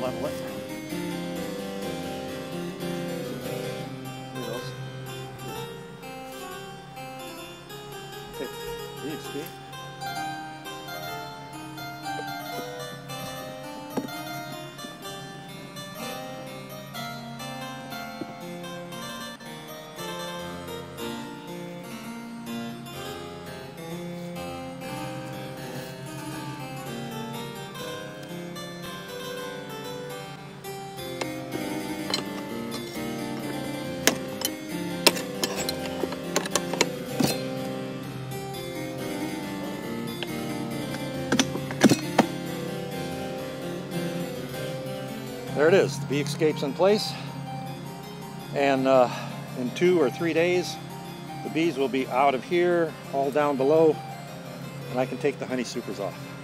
level it. Take the escape. There it is, the bee escape's in place, and in 2 or 3 days the bees will be out of here, all down below, and I can take the honey supers off.